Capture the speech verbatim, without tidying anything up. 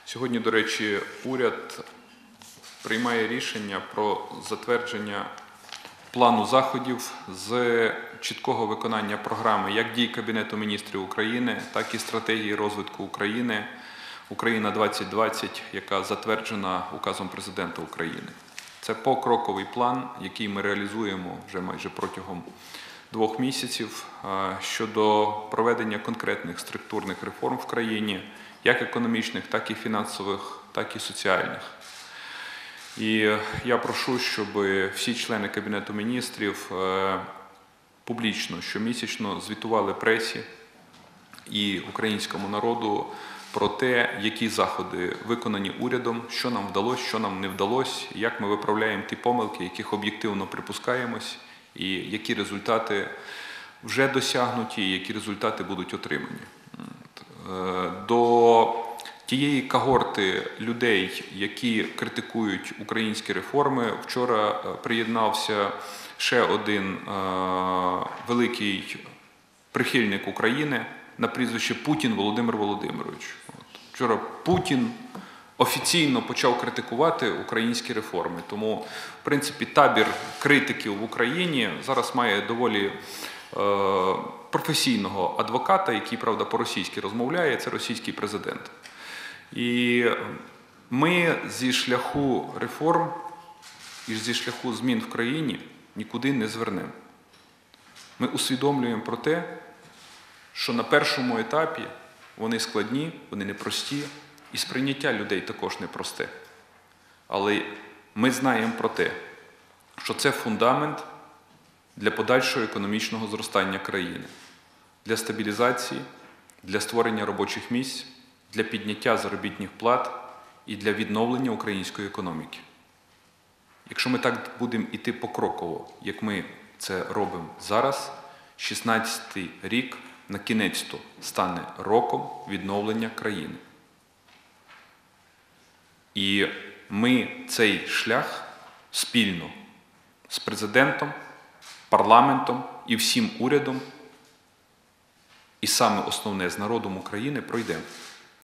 Сьогодні, до речі, уряд приймає рішення про затвердження плану заходів з чіткого виконання програми як дій Кабінету міністрів України, так і стратегії розвитку України «Україна двадцять двадцять», яка затверджена указом Президента України. Це покроковий план, який ми реалізуємо вже майже протягом двох місяців щодо проведення конкретних структурних реформ в країні, як економічних, так і фінансових, так і соціальних. І я прошу, щоб всі члени Кабінету міністрів публічно, щомісячно звітували пресі і українському народу про те, які заходи виконані урядом, що нам вдалося, що нам не вдалося, як ми виправляємо ті помилки, яких об'єктивно припускаємось, і які результати вже досягнуті, і які результати будуть отримані. До тієї когорти людей, які критикують українські реформи, вчора приєднався ще один великий прихильник України на прізвище Путін Володимир Володимирович. Вчора Путін офіційно почав критикувати українські реформи. Тому, в принципі, табір критиків в Україні зараз має доволі професійного адвоката, який, правда, по-російськи розмовляє, це російський президент. І ми зі шляху реформ і зі шляху змін в країні нікуди не звернемо. Ми усвідомлюємо про те, що на першому етапі вони складні, вони непрості, і сприйняття людей також непросте. Але ми знаємо про те, що це фундамент для подальшого економічного зростання країни, для стабілізації, для створення робочих місць, для підняття заробітних плат і для відновлення української економіки. Якщо ми так будемо йти покроково, як ми це робимо зараз, шістнадцятий рік на кінець-то стане роком відновлення країни. І ми цей шлях спільно з президентом, парламентом і всім урядом, і саме основне з народом України пройдемо.